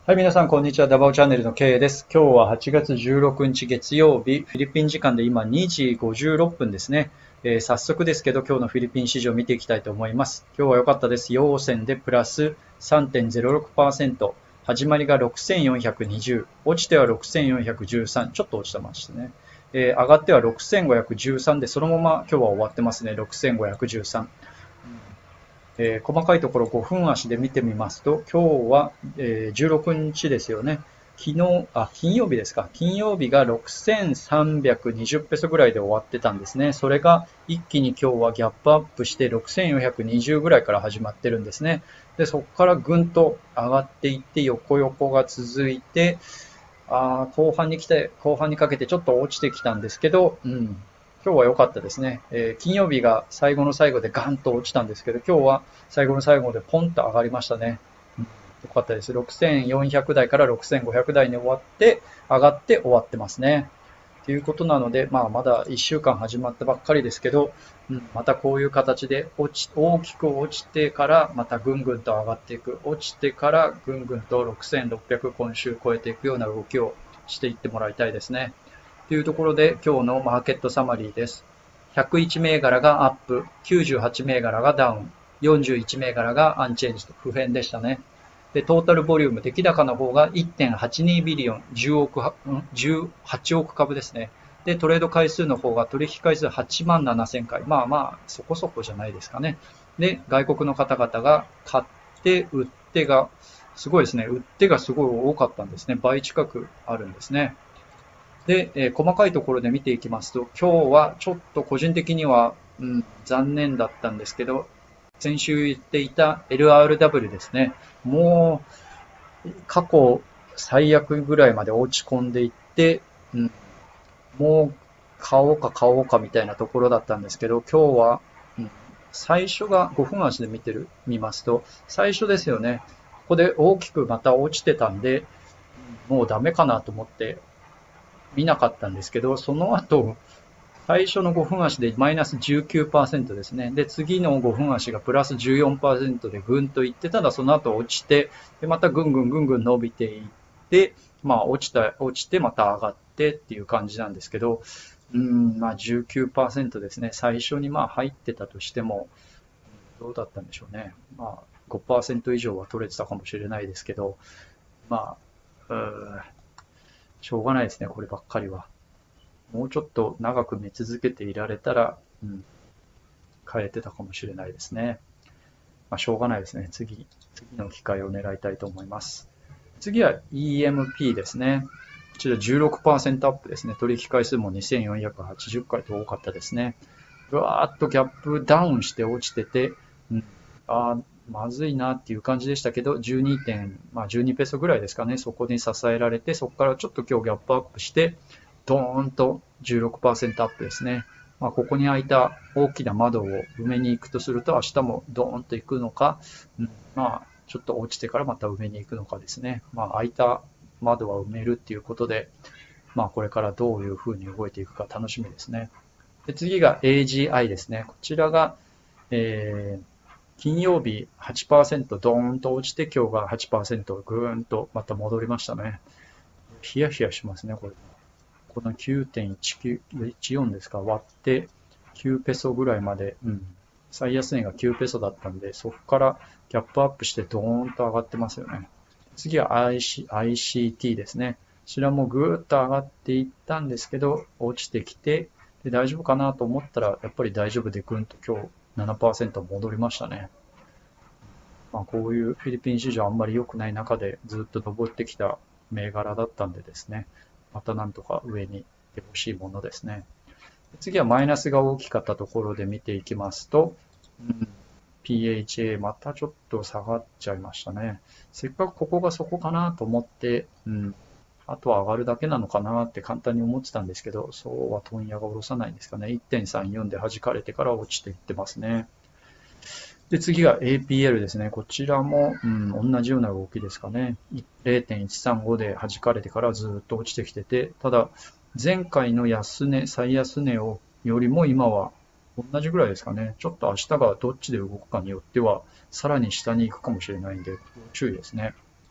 はい、皆さん、こんにちは。ダバオチャンネルの K です。今日は8月16日月曜日、フィリピン時間で今2時56分ですね。早速ですけど、今日のフィリピン市場を見ていきたいと思います。今日は良かったです。陽線でプラス3.06%。始まりが6420。落ちては6413。ちょっと落ちてましたね。上がっては6513で、そのまま今日は終わってますね。6513。細かいところ5分足で見てみますと、今日は、16日ですよね。金曜日ですか。金曜日が6320ペソぐらいで終わってたんですね。それが一気に今日はギャップアップして6420ぐらいから始まってるんですね。で、そこからぐんと上がっていって横横が続いて、後半にかけてちょっと落ちてきたんですけど、今日は良かったですね。金曜日が最後の最後でガンと落ちたんですけど、今日は最後の最後でポンと上がりましたね。良かったです。6400台から6500台に終わって、上がって終わってますね。ということなので、まだ1週間始まったばっかりですけど、またこういう形で大きく落ちてからまたぐんぐんと上がっていく。落ちてからぐんぐんと6600今週超えていくような動きをしていってもらいたいですね。というところで今日のマーケットサマリーです。101銘柄がアップ、98銘柄がダウン、41銘柄がアンチェンジと不変でしたね。で、トータルボリューム、出来高の方が1.82ビリオン、18億株ですね。で、トレード回数の方が取引回数8万7000回。そこそこじゃないですかね。で、外国の方々が買って、売ってが、すごいですね。売ってがすごい多かったんですね。倍近くあるんですね。で、細かいところで見ていきますと、今日はちょっと個人的には、残念だったんですけど、先週言っていた LRW ですね。もう、過去最悪ぐらいまで落ち込んでいって、うん、もう買おうかみたいなところだったんですけど、今日は、最初が5分足で見ますと、最初ですよね。ここで大きくまた落ちてたんで、もうダメかなと思って見なかったんですけど、その後、最初の5分足でマイナス19%ですね。で、次の5分足がプラス14%でぐんといって、ただその後落ちて、で、またぐんぐんぐんぐん伸びていって、落ちてまた上がってっていう感じなんですけど、19%ですね。最初に入ってたとしても、どうだったんでしょうね。5%以上は取れてたかもしれないですけど、まあ、しょうがないですね、こればっかりは。もうちょっと長く見続けていられたら、変えてたかもしれないですね。しょうがないですね。次の機会を狙いたいと思います。次は EMP ですね。こちら16%アップですね。取引回数も2480回と多かったですね。ぶわーっとギャップダウンして落ちてて、うん、まずいなっていう感じでしたけど、12ペソぐらいですかね。そこに支えられて、そこからちょっと今日ギャップアップして、ドーンと16%アップですね。ここに開いた大きな窓を埋めに行くとすると、明日もドーンと行くのか、ちょっと落ちてからまた埋めに行くのかですね。開いた窓は埋めるっていうことで、これからどういうふうに動いていくか楽しみですね。で、次が AGI ですね。こちらが、金曜日8%ドーンと落ちて、今日が8%ぐーんとまた戻りましたね。ヒヤヒヤしますね、これ。この9.14ですか、割って9ペソぐらいまで、最安値が9ペソだったんで、そこからギャップアップしてドーンと上がってますよね。次は ICT ですね。こちらもぐーっと上がっていったんですけど、落ちてきて、で大丈夫かなと思ったら、やっぱり大丈夫でぐんと今日7%戻りましたね。こういうフィリピン市場あんまり良くない中でずっと登ってきた銘柄だったんでですね、またなんとか上に行ってほしいものですね。次はマイナスが大きかったところで見ていきますと、PHA またちょっと下がっちゃいましたね。せっかくここがそこかなと思って、あとは上がるだけなのかなって簡単に思ってたんですけど、そうは問屋が下ろさないんですかね。1.34 で弾かれてから落ちていってますね。で、次が APL ですね。こちらも、同じような動きですかね。0.135 で弾かれてからずっと落ちてきてて、ただ、前回の最安値よりも今は同じぐらいですかね。ちょっと明日がどっちで動くかによっては、さらに下に行くかもしれないんで、注意ですね。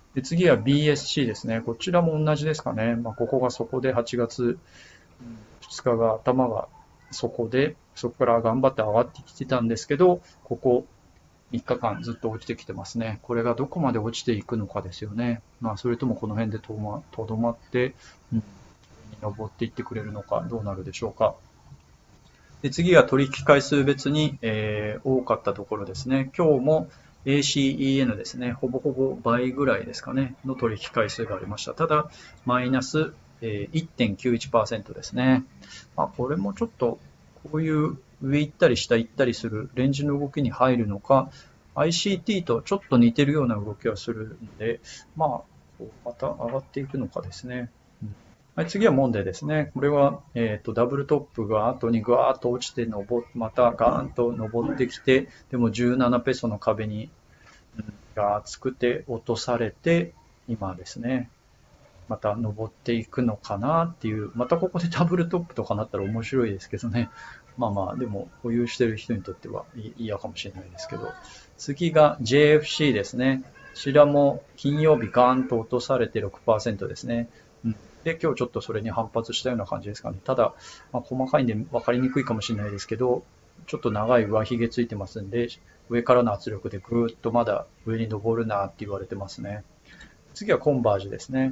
で、次は BSC ですね。こちらも同じですかね。ここがそこで8月2日が頭がそこで、そこから頑張って上がってきてたんですけど、ここ3日間ずっと落ちてきてますね。これがどこまで落ちていくのかですよね。それともこの辺でとどまって、登っていってくれるのか、どうなるでしょうか。で、次は取引回数別に、多かったところですね。今日も ACEN ですね。ほぼほぼ倍ぐらいですかね。の取引回数がありました。ただ、マイナス、1.91% ですね。これもちょっと、こういう上行ったり下行ったりするレンジの動きに入るのか、ICT とちょっと似てるような動きはするんで、また上がっていくのかですね。はい、次はモンデーですね。これは、ダブルトップが後にぐわーっと落ちてまたガーンと登ってきて、でも17ペソの壁に、が厚くて落とされて、今ですね、また登っていくのかなっていう、またここでダブルトップとかなったら面白いですけどね。でも保有してる人にとっては嫌かもしれないですけど。次が JFC ですね。こちらも金曜日ガーンと落とされて 6% ですね。で、今日ちょっとそれに反発したような感じですかね。ただ、細かいんで分かりにくいかもしれないですけど、ちょっと長い上髭ついてますんで、上からの圧力でぐーっとまだ上に登るなって言われてますね。次はコンバージですね。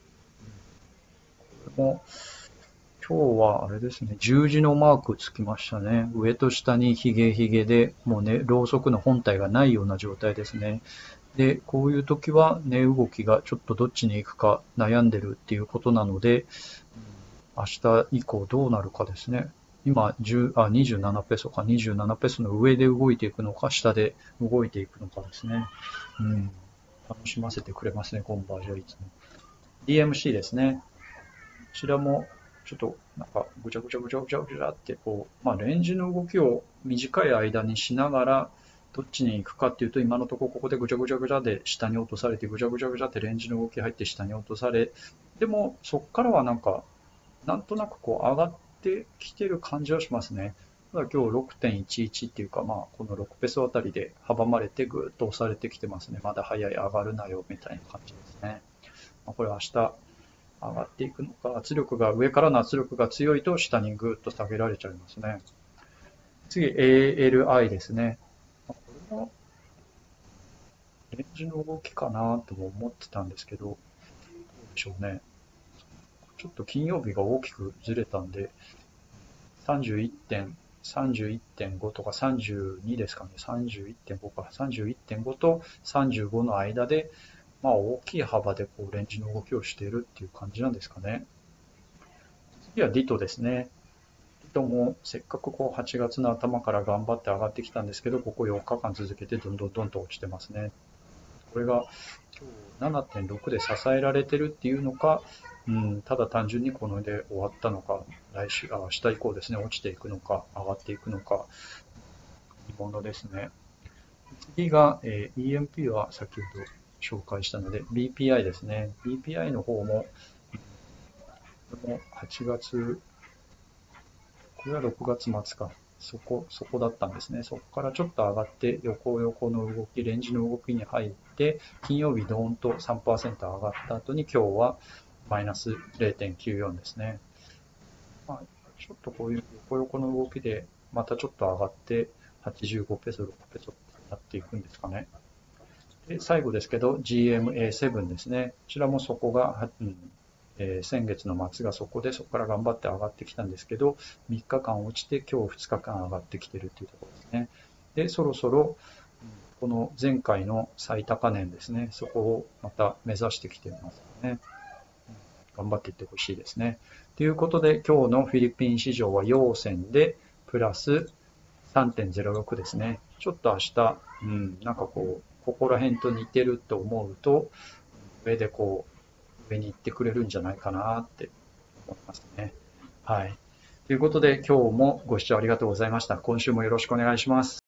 も今日はあれですね、十字のマークつきましたね。上と下にヒゲヒゲで、もうね、ろうそくの本体がないような状態ですね。で、こういう時は値動きがちょっとどっちに行くか悩んでるっていうことなので、明日以降どうなるかですね。今、27ペソか、27ペソの上で動いていくのか、下で動いていくのかですね。楽しませてくれますね、コンバージョンいつも。DMC ですね。こちらも、ちょっと、なんか、ぐちゃぐちゃぐちゃぐちゃぐちゃって、レンジの動きを短い間にしながら、どっちに行くかっていうと、今のところここでぐちゃぐちゃぐちゃで下に落とされて、ぐちゃぐちゃぐちゃってレンジの動き入って下に落とされ、でも、そこからはなんとなく上がってきてる感じはしますね。ただ今日6.11っていうか、この6ペソあたりで阻まれてぐーっと押されてきてますね。まだ早い、上がるなよ、みたいな感じですね。これ明日上がっていくのか、上からの圧力が強いと下にぐーっと下げられちゃいますね。次、ALI ですね。これもレンジの動きかなとも思ってたんですけど、どうでしょうね。ちょっと金曜日が大きくずれたんで、31.5とか32ですかね。31.5か。31.5と35の間で、大きい幅でレンジの動きをしているっていう感じなんですかね。次はディトですね。ディトもせっかく8月の頭から頑張って上がってきたんですけど、ここ4日間続けてどんどんどんと落ちてますね。これが今日 7.6 で支えられてるっていうのか、ただ単純にこので終わったのか、明日以降ですね、落ちていくのか、上がっていくのか、疑問のですね。次が、EMP は先ほど紹介したので、BPI ですね。BPI の方も、8月、これは6月末か。そこだったんですね。そこからちょっと上がって、横の動き、レンジの動きに入って、金曜日ドーンと 3% 上がった後に、今日はマイナス 0.94 ですね。ちょっとこういう横の動きで、またちょっと上がって、85ペソ、6ペソになっていくんですかね。で、最後ですけど、GMA7 ですね。こちらもそこが、先月の末がそこで、そこから頑張って上がってきたんですけど、3日間落ちて、今日2日間上がってきてるというところですね。で、そろそろ、この前回の最高値ですね、そこをまた目指してきていますね。頑張っていってほしいですね。ということで、今日のフィリピン市場は陽線で、プラス 3.06 ですね。ちょっと明日、ここら辺と似てると思うと、上に行ってくれるんじゃないかなって思いますね。はい。ということで、今日もご視聴ありがとうございました。今週もよろしくお願いします。